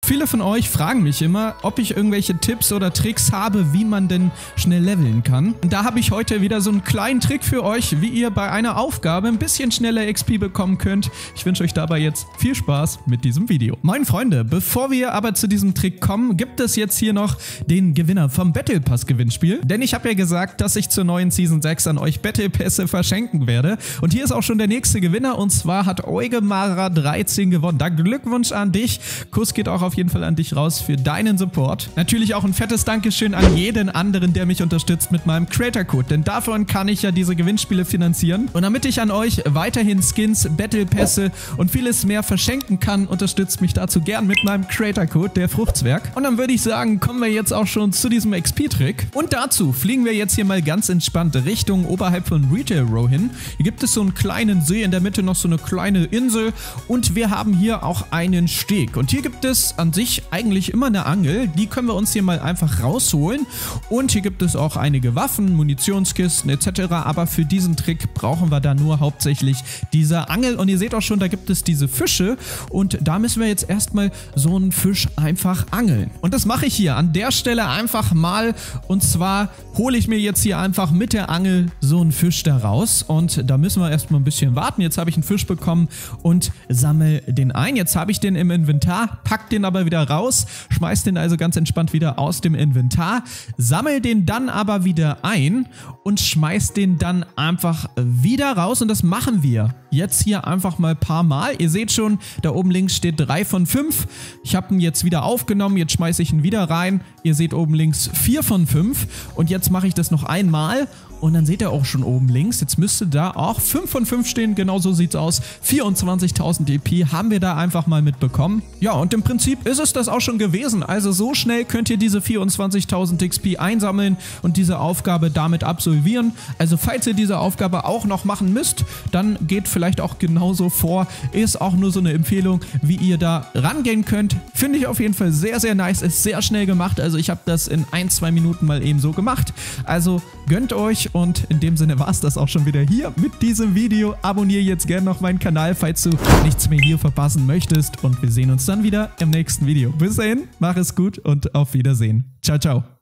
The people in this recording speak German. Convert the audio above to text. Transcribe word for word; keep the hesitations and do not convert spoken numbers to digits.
Viele von euch fragen mich immer, ob ich irgendwelche Tipps oder Tricks habe, wie man denn schnell leveln kann. Und da habe ich heute wieder so einen kleinen Trick für euch, wie ihr bei einer Aufgabe ein bisschen schneller X P bekommen könnt. Ich wünsche euch dabei jetzt viel Spaß mit diesem Video. Meine Freunde, bevor wir aber zu diesem Trick kommen, gibt es jetzt hier noch den Gewinner vom Battle Pass Gewinnspiel. Denn ich habe ja gesagt, dass ich zur neuen Season sechs an euch Battle Pässe verschenken werde. Und hier ist auch schon der nächste Gewinner, und zwar hat Eugemara dreizehn gewonnen. Da Glückwunsch an dich. Kuss geht auch auf jeden Fall an dich raus für deinen Support. Natürlich auch ein fettes Dankeschön an jeden anderen, der mich unterstützt mit meinem Creator-Code, denn davon kann ich ja diese Gewinnspiele finanzieren. Und damit ich an euch weiterhin Skins, Battle Pässe und vieles mehr verschenken kann, unterstützt mich dazu gern mit meinem Creator-Code, der Fruchtzwerg. Und dann würde ich sagen, kommen wir jetzt auch schon zu diesem X P-Trick. Und dazu fliegen wir jetzt hier mal ganz entspannt Richtung oberhalb von Retail Row hin. Hier gibt es so einen kleinen See, in der Mitte noch so eine kleine Insel, und wir haben hier auch einen Steg. Und hier gibt es an sich eigentlich immer eine Angel, die können wir uns hier mal einfach rausholen, und hier gibt es auch einige Waffen, Munitionskisten et cetera. Aber für diesen Trick brauchen wir da nur hauptsächlich diese Angel, und ihr seht auch schon, da gibt es diese Fische, und da müssen wir jetzt erstmal so einen Fisch einfach angeln. Und das mache ich hier an der Stelle einfach mal, und zwar hole ich mir jetzt hier einfach mit der Angel so einen Fisch da raus, und da müssen wir erstmal ein bisschen warten. Jetzt habe ich einen Fisch bekommen und sammle den ein. Jetzt habe ich den im Inventar, pack den aber wieder raus, schmeiß den also ganz entspannt wieder aus dem Inventar, sammel den dann aber wieder ein und schmeiß den dann einfach wieder raus, und das machen wir jetzt hier einfach mal ein paar Mal. Ihr seht schon, da oben links steht drei von fünf. Ich habe ihn jetzt wieder aufgenommen, jetzt schmeiße ich ihn wieder rein. Ihr seht oben links vier von fünf, und jetzt mache ich das noch einmal. Und dann seht ihr auch schon oben links, jetzt müsste da auch fünf von fünf stehen, genau so sieht's aus. vierundzwanzigtausend E P haben wir da einfach mal mitbekommen. Ja, und im Prinzip ist es das auch schon gewesen. Also so schnell könnt ihr diese vierundzwanzigtausend X P einsammeln und diese Aufgabe damit absolvieren. Also falls ihr diese Aufgabe auch noch machen müsst, dann geht vielleicht auch genauso vor. Ist auch nur so eine Empfehlung, wie ihr da rangehen könnt. Finde ich auf jeden Fall sehr, sehr nice. Ist sehr schnell gemacht. Also ich habe das in ein, zwei Minuten mal eben so gemacht. Also gönnt euch. Und in dem Sinne war es das auch schon wieder hier mit diesem Video. Abonniere jetzt gerne noch meinen Kanal, falls du nichts mehr hier verpassen möchtest. Und wir sehen uns dann wieder im nächsten Video. Bis dahin, mach es gut und auf Wiedersehen. Ciao, ciao.